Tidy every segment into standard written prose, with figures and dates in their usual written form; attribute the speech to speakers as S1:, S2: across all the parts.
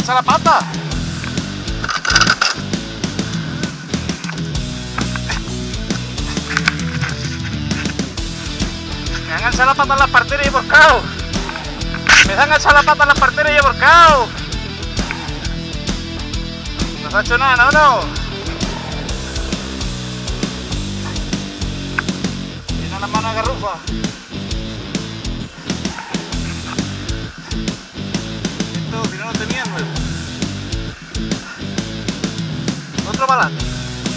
S1: engancha la pata. Me han enganchado la pata en las parteras y he volcado. Me han enganchado la pata en las parteras y he volcado. No se ha hecho nada, no. Tiene las manos agarrufas. Esto, si no, no tenían, ¿no? Otro para adelante.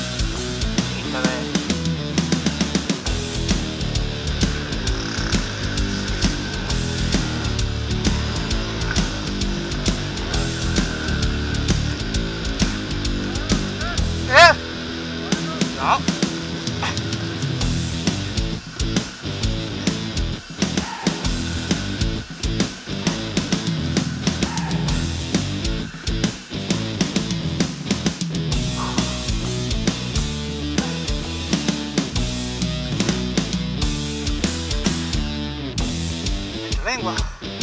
S1: No. Lengua.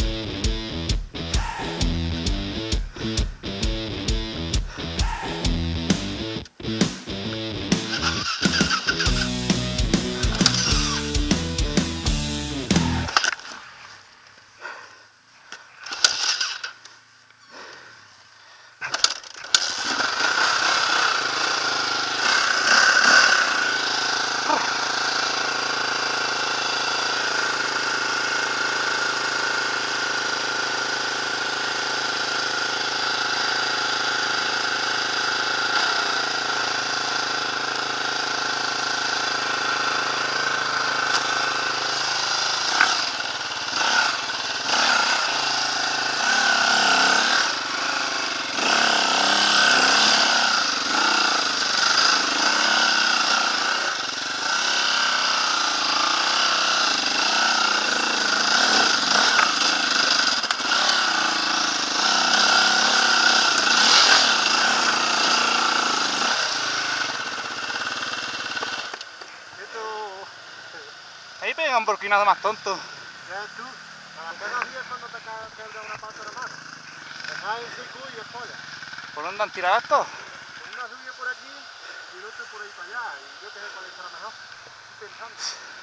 S1: Ahí pega un porquinazo más tonto.
S2: Ya tú, para hacer los días cuando te quebra una pata de mano. Te cae en seco y es polla.
S1: ¿Por dónde han tirado esto?
S2: Una subida por aquí y el otro por ahí para allá. Y yo qué sé cuál estará mejor. Estoy pensando.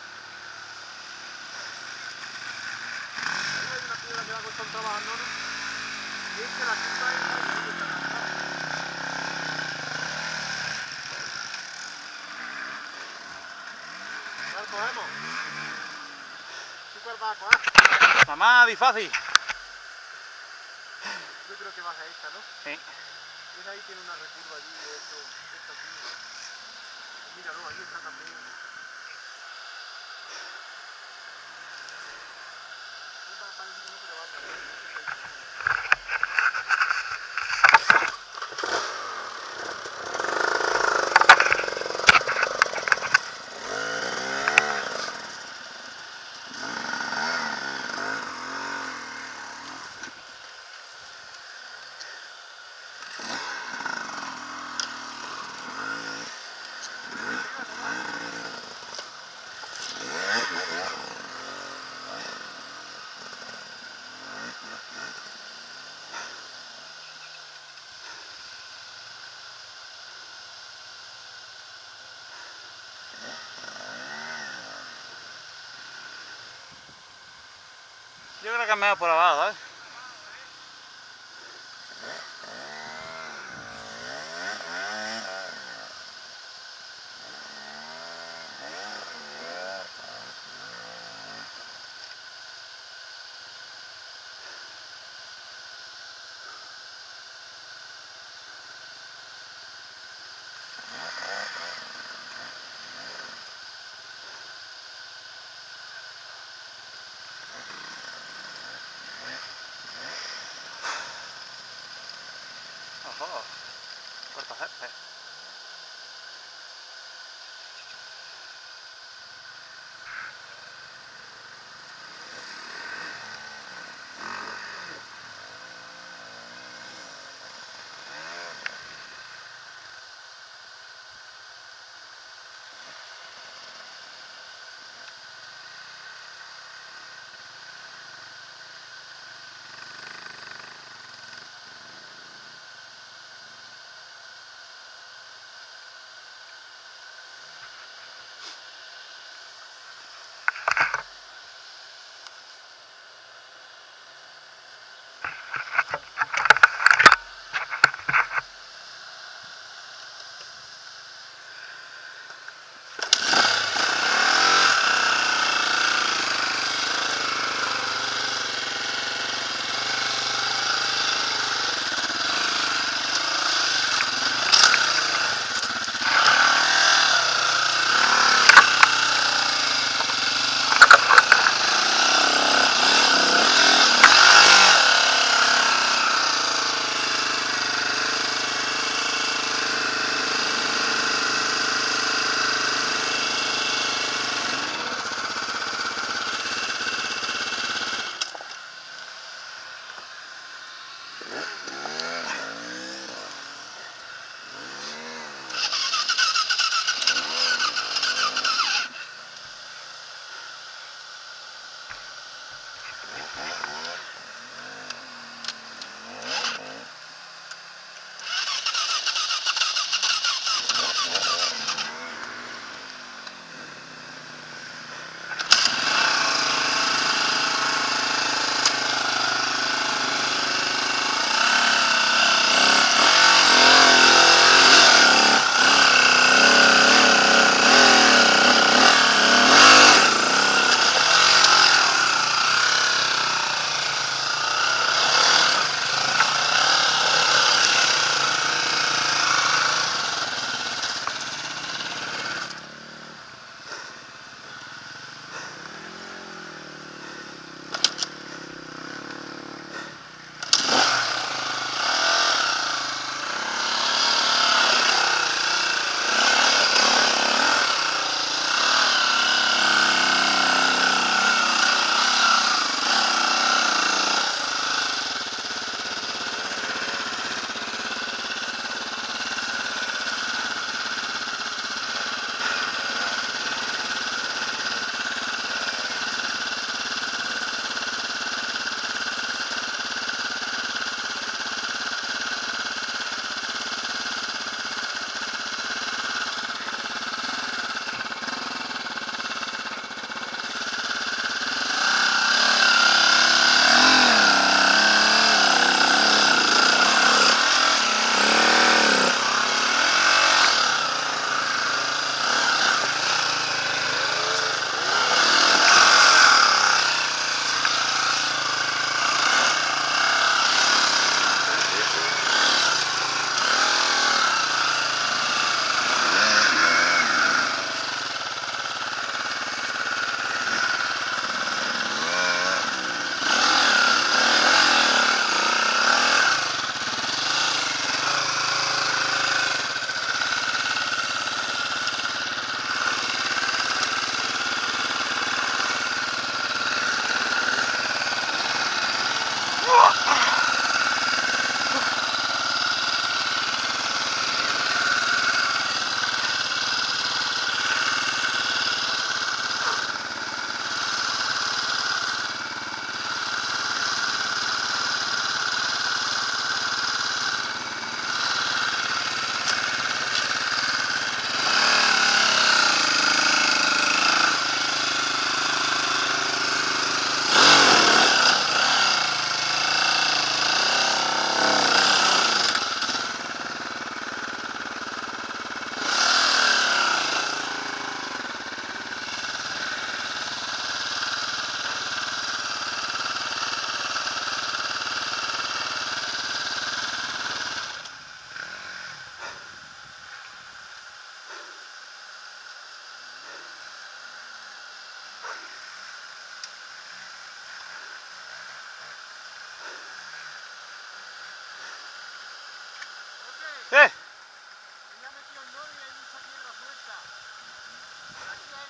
S2: Ahí hay una piedra que la cuesta trabajando, ¿no? Y es que la quita es ahí está cansada. ¿Cuál cogemos? ¿Tú cuál vas a coger?
S1: La más difícil.
S2: Yo creo que vas a esta, ¿no?
S1: Sí.
S2: Esa ahí tiene una recurva allí de esto aquí. Míralo, ahí está también. Parece que no se levanta.
S1: Yo creo que es mejor por abajo, ¿sabes? Ojo, corta césped.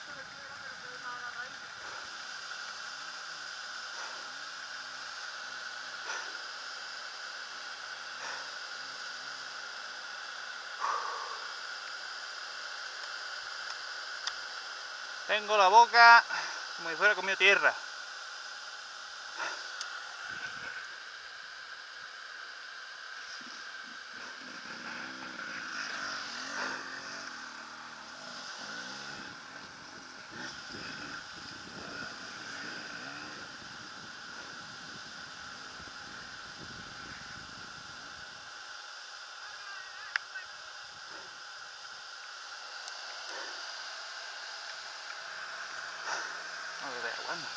S1: Tengo la boca como si fuera comido tierra. No me veo, bueno.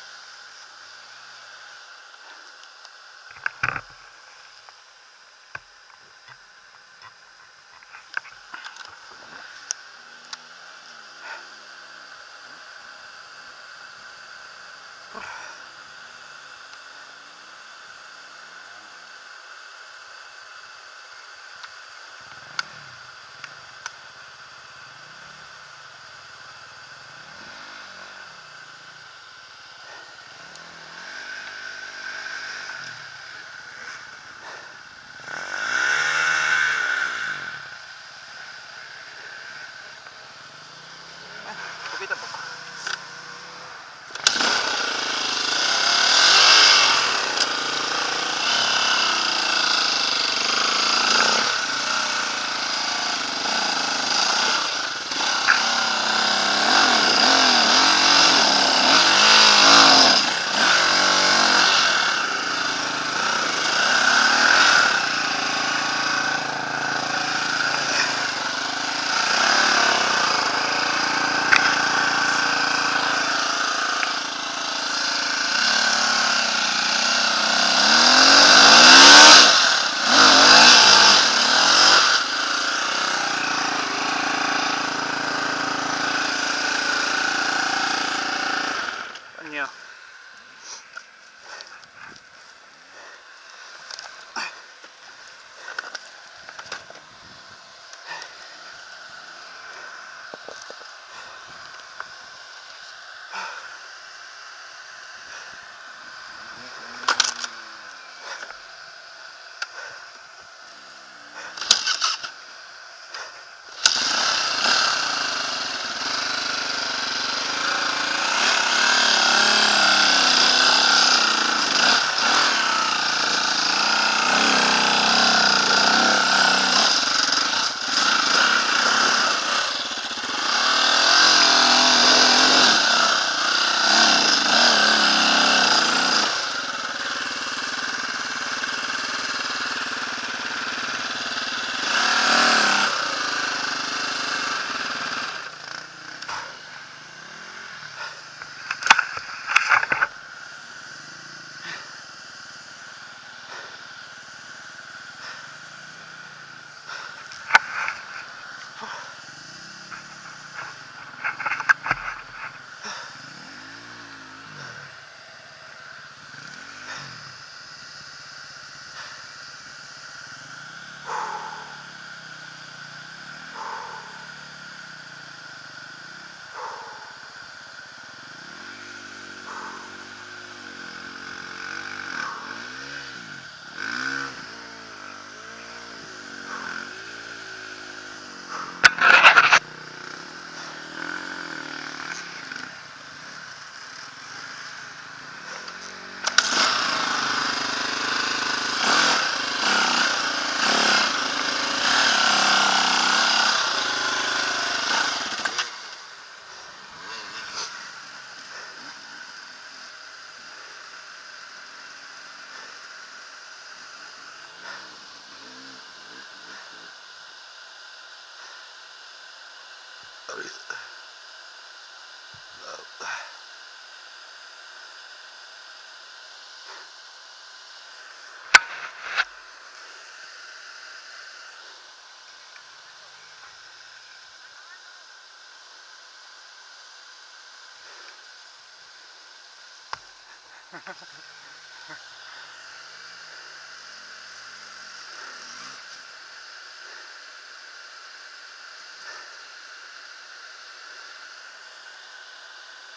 S1: Poquito a poco. Coño.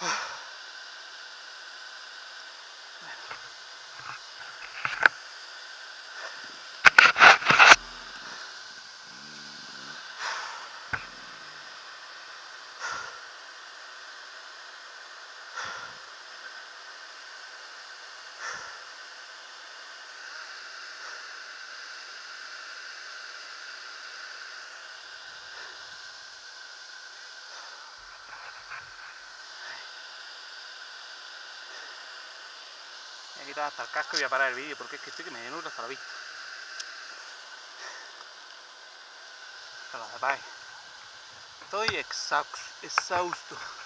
S1: Me he quitado hasta el casco y voy a parar el vídeo porque es que estoy que me desnudo hasta la vista. Que lo sepáis. Estoy exhausto.